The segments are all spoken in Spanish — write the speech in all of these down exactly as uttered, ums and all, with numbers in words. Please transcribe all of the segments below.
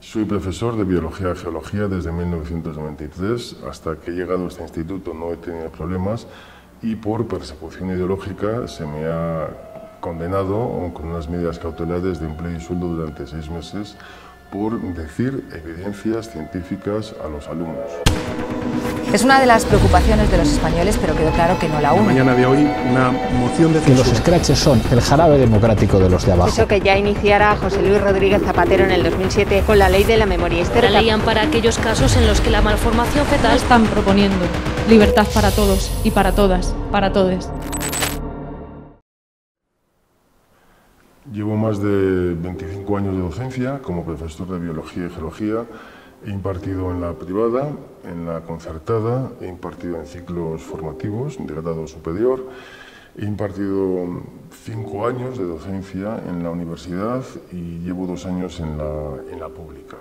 Soy profesor de Biología y Geología desde mil novecientos noventa y tres. Hasta que he llegado a este instituto no he tenido problemas y por persecución ideológica se me ha condenado con unas medidas cautelares de empleo y sueldo durante seis meses por decir evidencias científicas a los alumnos. Es una de las preocupaciones de los españoles, pero quedó claro que no la única. Mañana de hoy, una moción de que los scratches son el jarabe democrático de los de abajo. Eso que ya iniciara José Luis Rodríguez Zapatero en el dos mil siete con la ley de la memoria histórica. La ley ampara aquellos casos en los que la malformación fetal... Están proponiendo libertad para todos y para todas, para todes. Llevo más de veinticinco años de docencia como profesor de Biología y Geología. He impartido en la privada, en la concertada, he impartido en ciclos formativos de grado superior, he impartido cinco años de docencia en la universidad y llevo dos años en la, en la pública.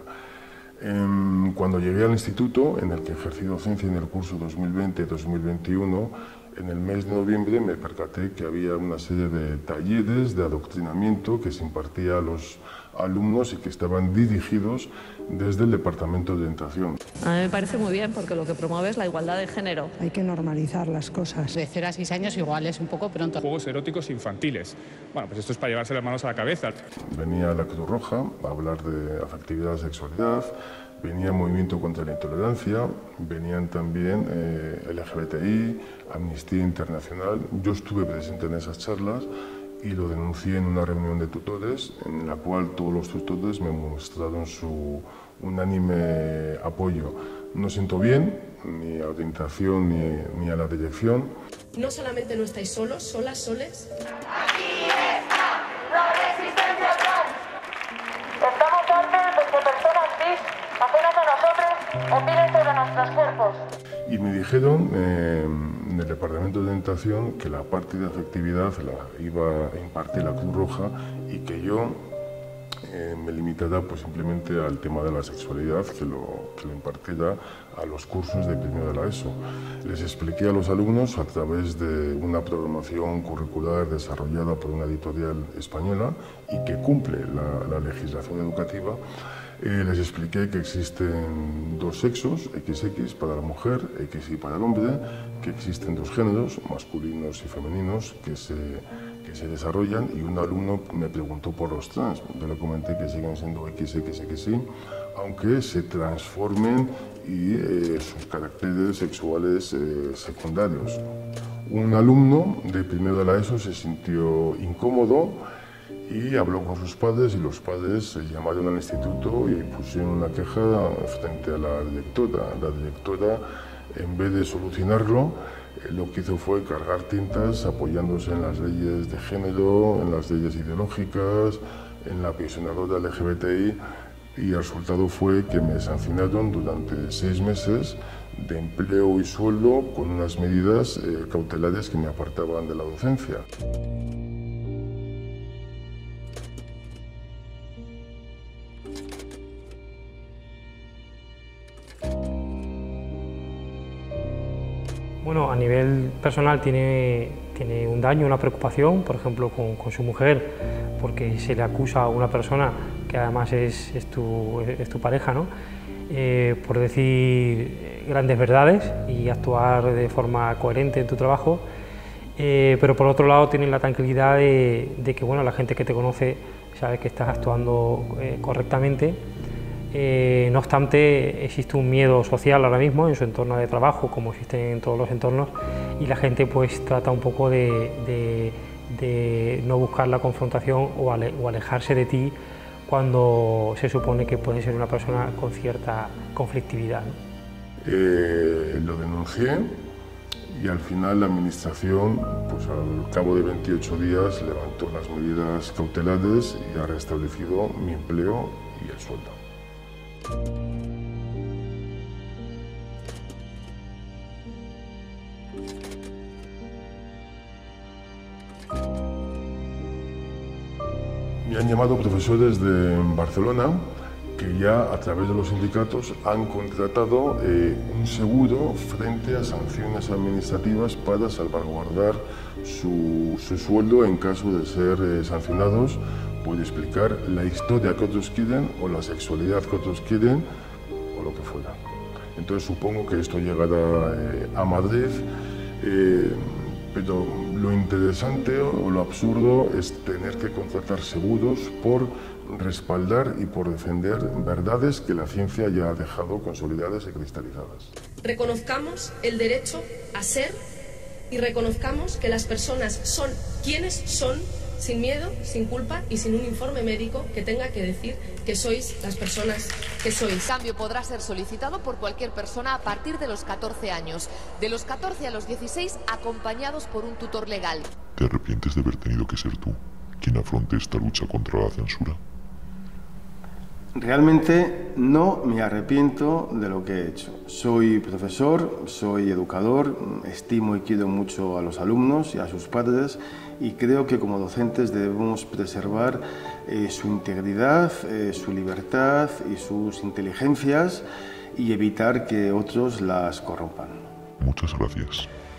Cuando llegué al instituto, en el que ejercí docencia en el curso dos mil veinte dos mil veintiuno, en el mes de noviembre me percaté que había una serie de talleres de adoctrinamiento que se impartía a los alumnos y que estaban dirigidos desde el Departamento de Orientación. A mí me parece muy bien porque lo que promueve es la igualdad de género. Hay que normalizar las cosas. De cero a seis años igual es un poco pronto. Juegos eróticos infantiles. Bueno, pues esto es para llevarse las manos a la cabeza. Venía la Cruz Roja a hablar de afectividad y sexualidad, venía Movimiento contra la Intolerancia, venían también eh, L G B T I, Amnistía Internacional. Yo estuve presente en esas charlas y lo denuncié en una reunión de tutores en la cual todos los tutores me mostraron su unánime apoyo. No siento bien ni a orientación ni, ni a la dirección. No solamente no estáis solos, solas, soles. Aquí está la resistencia trans. Estamos antes de que personas cis, ajenas a nosotros, opinen sobre nuestros cuerpos. Y me dijeron eh, en el Departamento de Orientación que la parte de afectividad la iba a impartir la Cruz Roja y que yo eh, me limitara pues, simplemente al tema de la sexualidad, que lo, que lo impartiera a los cursos de primero de la ESO. Les expliqué a los alumnos a través de una programación curricular desarrollada por una editorial española y que cumple la, la legislación educativa. Eh, les expliqué que existen dos sexos, equis equis para la mujer, equis y para el hombre, que existen dos géneros, masculinos y femeninos, que se, que se desarrollan, y un alumno me preguntó por los trans. Yo le comenté que siguen siendo equis equis, equis y, aunque se transformen y eh, sus caracteres sexuales eh, secundarios. Un alumno de primero de la ESO se sintió incómodo y habló con sus padres y los padres se llamaron al instituto y pusieron una queja frente a la directora. La directora, en vez de solucionarlo, eh, lo que hizo fue cargar tintas apoyándose en las leyes de género, en las leyes ideológicas, en la pensionadora L G B T I, y el resultado fue que me sancionaron durante seis meses de empleo y sueldo con unas medidas eh, cautelares que me apartaban de la docencia. Bueno, a nivel personal tiene, tiene un daño, una preocupación, por ejemplo, con, con su mujer, porque se le acusa a una persona que además es, es, tu, es tu pareja, ¿no? Eh, por decir grandes verdades y actuar de forma coherente en tu trabajo, eh, pero por otro lado tienes la tranquilidad de, de que bueno, la gente que te conoce sabe que estás actuando eh, correctamente. Eh, no obstante, existe un miedo social ahora mismo en su entorno de trabajo, como existe en todos los entornos, y la gente pues trata un poco de, de, de no buscar la confrontación o, ale, o alejarse de ti cuando se supone que puede ser una persona con cierta conflictividad, ¿no? Eh, lo denuncié y al final la administración, pues al cabo de veintiocho días, levantó las medidas cautelares y ha restablecido mi empleo y el sueldo. Me han llamado profesores de Barcelona que ya a través de los sindicatos han contratado eh, un seguro frente a sanciones administrativas para salvaguardar su, su sueldo en caso de ser eh, sancionados puede explicar la historia que otros quieren o la sexualidad que otros quieren o lo que fuera. Entonces supongo que esto llegará eh, a Madrid, eh, pero lo interesante o lo absurdo es tener que contratar seguros por respaldar y por defender verdades que la ciencia ya ha dejado consolidadas y cristalizadas. Reconozcamos el derecho a ser y reconozcamos que las personas son quienes son, sin miedo, sin culpa y sin un informe médico que tenga que decir que sois las personas que sois. El cambio podrá ser solicitado por cualquier persona a partir de los catorce años, de los catorce a los dieciséis, acompañados por un tutor legal. ¿Te arrepientes de haber tenido que ser tú quien afronte esta lucha contra la censura? Realmente no me arrepiento de lo que he hecho. Soy profesor, soy educador, estimo y quiero mucho a los alumnos y a sus padres y creo que como docentes debemos preservar eh, su integridad, eh, su libertad y sus inteligencias y evitar que otros las corrompan. Muchas gracias.